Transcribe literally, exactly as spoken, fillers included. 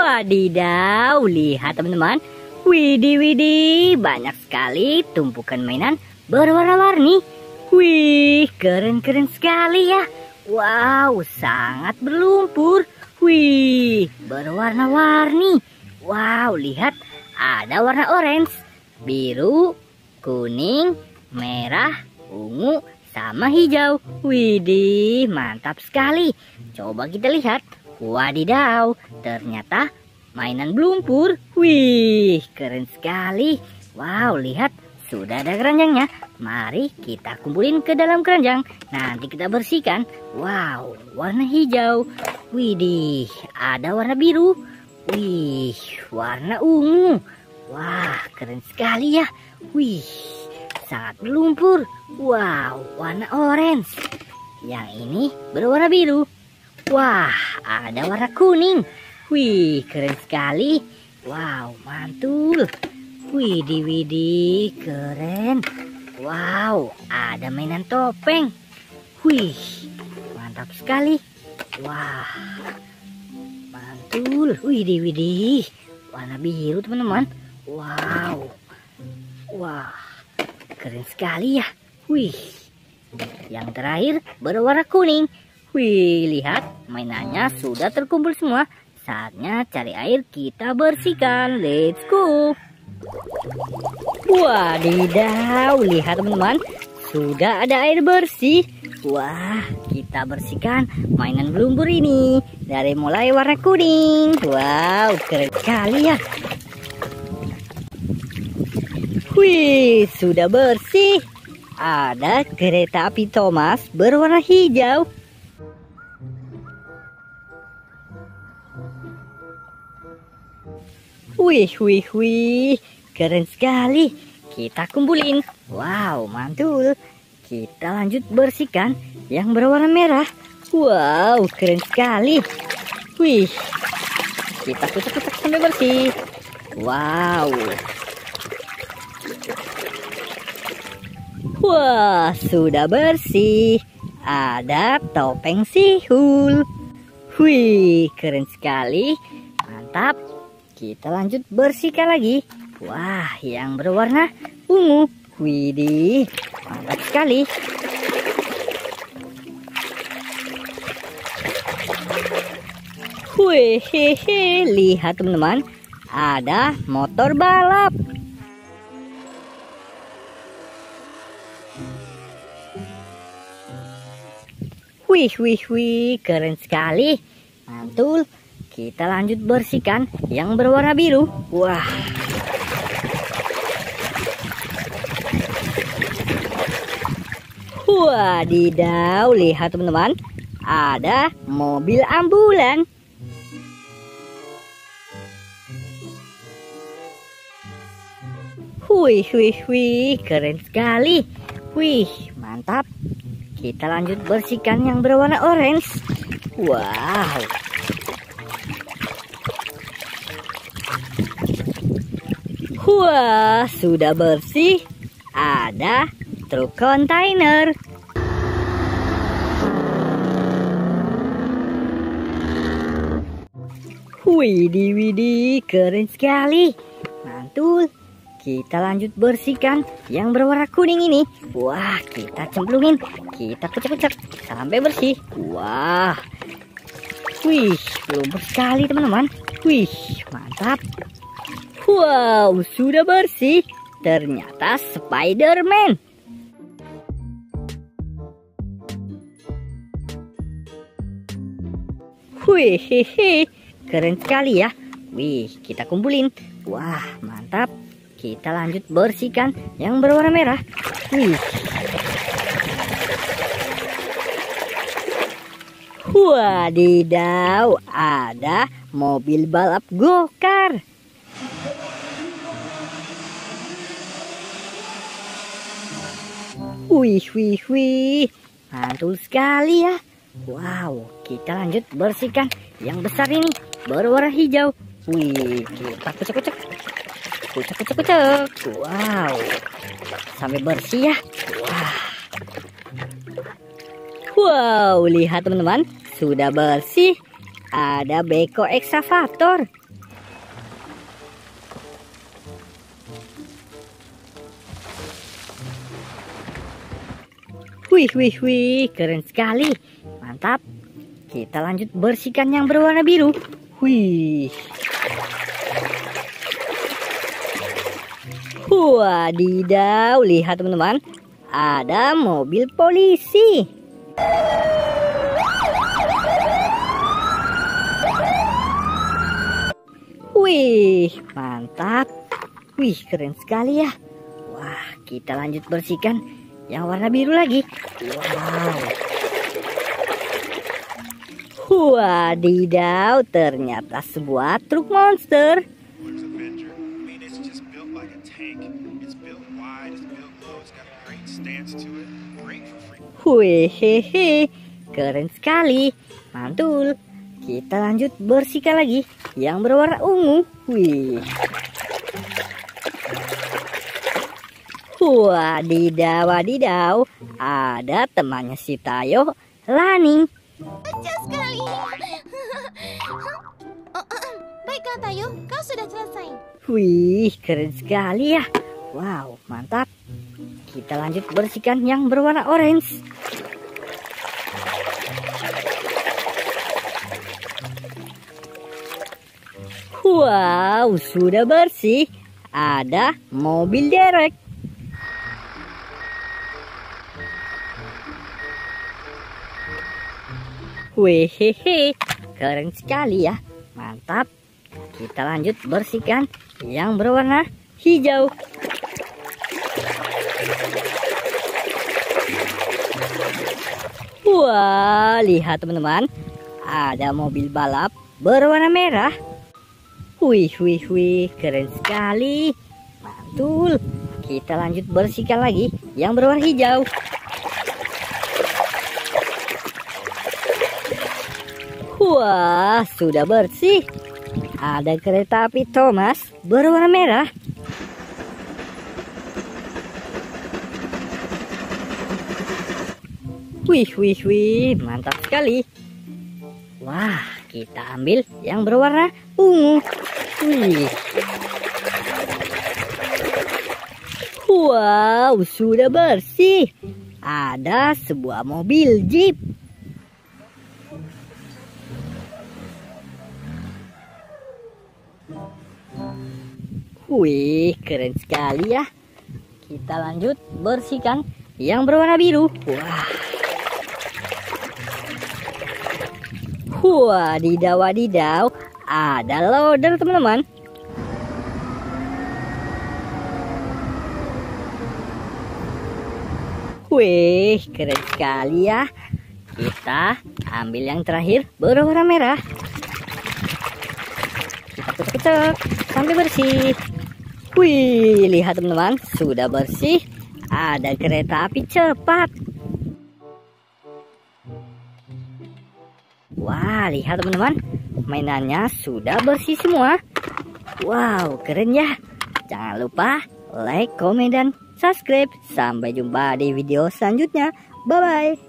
Wadidaw, lihat teman-teman. Widih, widih, banyak sekali tumpukan mainan berwarna-warni. Wih, keren-keren sekali ya. Wow, sangat berlumpur. Wih, berwarna-warni. Wow, lihat ada warna orange, biru, kuning, merah, ungu, sama hijau. Widih, mantap sekali. Coba kita lihat. Wadidaw, ternyata mainan berlumpur. Wih, keren sekali. Wow, lihat, sudah ada keranjangnya. Mari kita kumpulin ke dalam keranjang. Nanti kita bersihkan. Wow, warna hijau. Widih, ada warna biru. Wih, warna ungu. Wah, keren sekali ya. Wih, sangat berlumpur. Wow, warna orange. Yang ini berwarna biru. Wah, ada warna kuning. Wih, keren sekali. Wow, mantul. Widih, widih, keren. Wow, ada mainan topeng. Wih, mantap sekali. Wah, mantul. Widih, widih, warna biru teman-teman. Wow, wah, keren sekali ya. Wih, yang terakhir berwarna kuning. Wih, lihat, mainannya sudah terkumpul semua. Saatnya cari air, kita bersihkan. Let's go. Wadidaw, lihat teman-teman, sudah ada air bersih. Wah, kita bersihkan mainan berlumpur ini. Dari mulai warna kuning. Wow, keren sekali ya. Wih, sudah bersih. Ada kereta api Thomas berwarna hijau. Wih, wih, wih, keren sekali. Kita kumpulin. Wow, mantul. Kita lanjut bersihkan yang berwarna merah. Wow, keren sekali. Wih, kita kucek-kucek sampai bersih. Wow. Wah, sudah bersih. Ada topeng sihul. Wih, keren sekali. Mantap. Kita lanjut bersihkan lagi. Wah, yang berwarna ungu. Widih, mantap sekali. Wih, hehe, lihat teman-teman, ada motor balap. Wih, wih, wih, keren sekali. Mantul. Kita lanjut bersihkan yang berwarna biru. Wah. Wadidaw, lihat teman-teman, ada mobil ambulan. Wih, wih, wih, keren sekali. Wih, mantap. Kita lanjut bersihkan yang berwarna orange. Wow. Wah, sudah bersih. Ada truk kontainer. Widih, widih, keren sekali. Mantul. Kita lanjut bersihkan yang berwarna kuning ini. Wah, kita cemplungin. Kita kucek-kucek sampai bersih. Wah. Wih, lumpur sekali teman-teman. Wih, mantap. Wow, sudah bersih. Ternyata Spider-Man. Wih, hehe, keren sekali ya. Wih, kita kumpulin. Wah, mantap. Kita lanjut bersihkan yang berwarna merah. Wih. Wadidaw, ada mobil balap go-kart. Wih, wih, wih, mantul sekali ya. Wow, kita lanjut bersihkan yang besar ini berwarna hijau. Wih, kita kucek-kucek, kucek-kucek-kucek. Wow, sampai bersih ya. Wah, wow, lihat teman-teman, sudah bersih. Ada beko ekskavator. Wih, wih, wih, keren sekali. Mantap. Kita lanjut bersihkan yang berwarna biru. Wih. Wadidaw, lihat teman-teman. Ada mobil polisi. Wih, mantap. Wih, keren sekali ya. Wah, kita lanjut bersihkan yang warna biru lagi. Wow. Wadidaw, ternyata sebuah truk monster. Wih, keren sekali. Mantul. Kita lanjut bersihkan lagi yang berwarna ungu. Wih. Wadidaw, wadidaw. Ada temannya si Tayo, Lani. Lucu sekali. Oh, uh, baiklah Tayo, kau sudah selesai. Wih, keren sekali ya. Wow, mantap. Kita lanjut bersihkan yang berwarna orange. Wow, sudah bersih. Ada mobil derek. Wehehe, keren sekali ya. Mantap. Kita lanjut bersihkan yang berwarna hijau. Wah, lihat teman-teman. Ada mobil balap berwarna merah. Wih, wih, wih, keren sekali. Mantul. Kita lanjut bersihkan lagi yang berwarna hijau. Wah, sudah bersih. Ada kereta api Thomas berwarna merah. Wih, wih, wih, mantap sekali. Wah, kita ambil yang berwarna ungu. Wih. Wow, sudah bersih. Ada sebuah mobil Jeep. Wih, keren sekali ya. Kita lanjut bersihkan yang berwarna biru. Wah. Wadidaw, wadidaw. Ada loader teman-teman. Wih, keren sekali ya. Kita ambil yang terakhir berwarna merah. Kita kecek-kecek sampai bersih. Wih, lihat teman-teman, sudah bersih. Ada kereta api cepat. Wah, lihat teman-teman, mainannya sudah bersih semua. Wow, keren ya. Jangan lupa like, komen, dan subscribe. Sampai jumpa di video selanjutnya. Bye-bye.